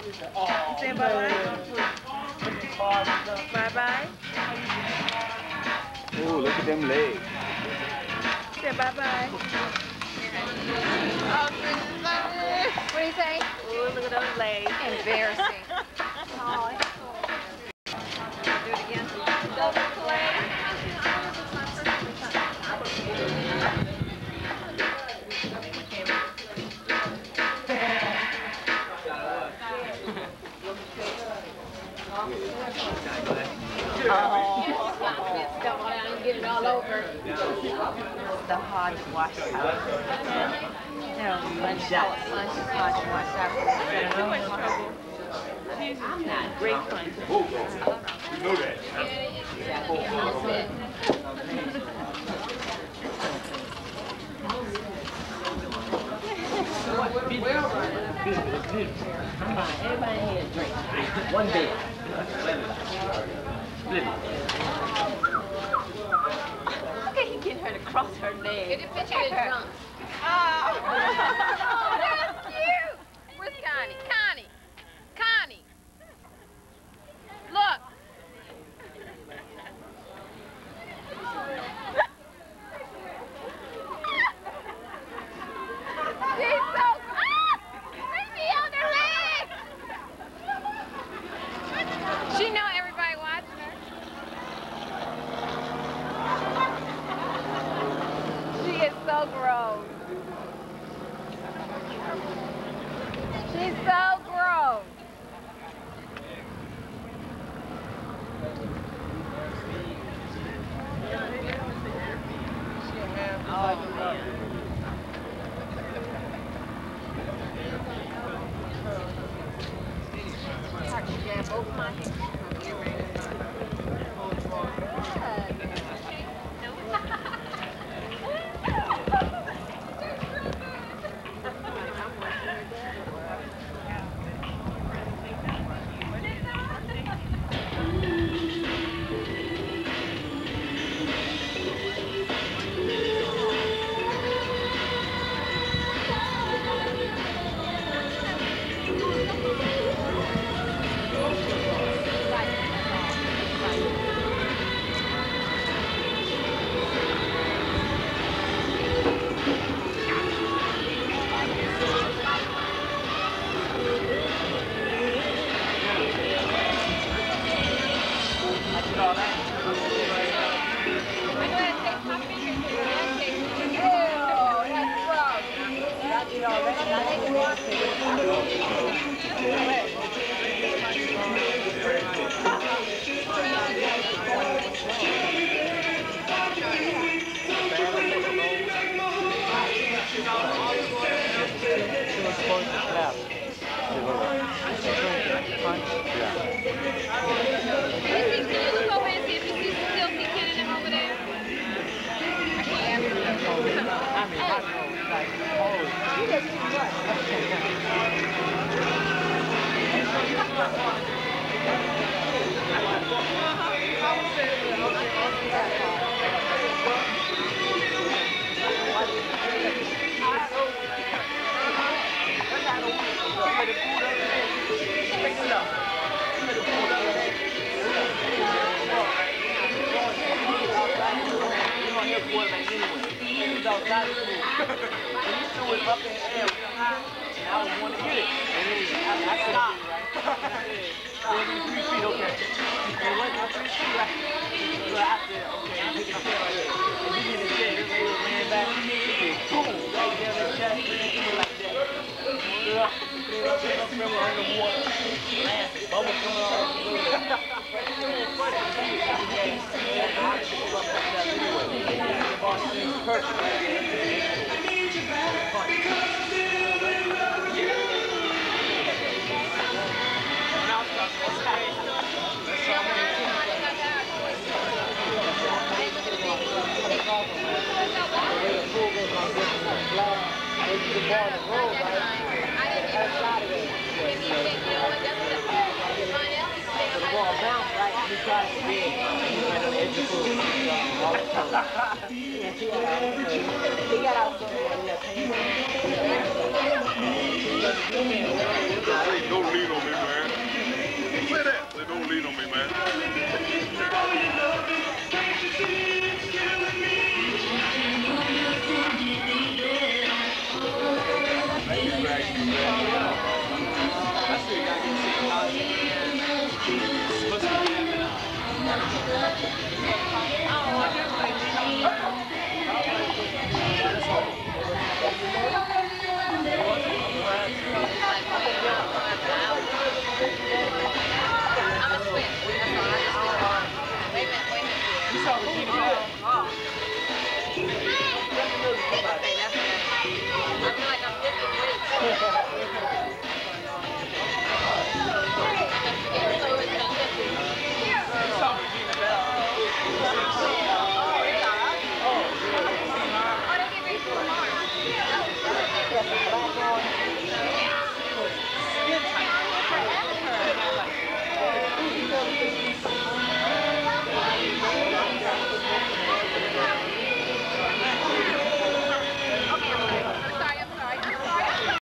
Say bye-bye. Bye-bye. Ooh, look at them legs. Say bye-bye. What do you say? Ooh, look at those legs. Embarrassing. Oh, do it again. Double play. Don't want to get it all over. The hard wash out. No, lunch hard wash out. Too much trouble. She's great fun. You know that. Everybody here drink. One bed. Look at he getting her to cross her legs. Get a picture of the drunk. Oh. Oh, that's cute. Where's Connie? Connie. Connie. Look. She's so baby on her legs. She know everybody watching her. She is so gross. She's so gross. Oh, man. Over my head. He got out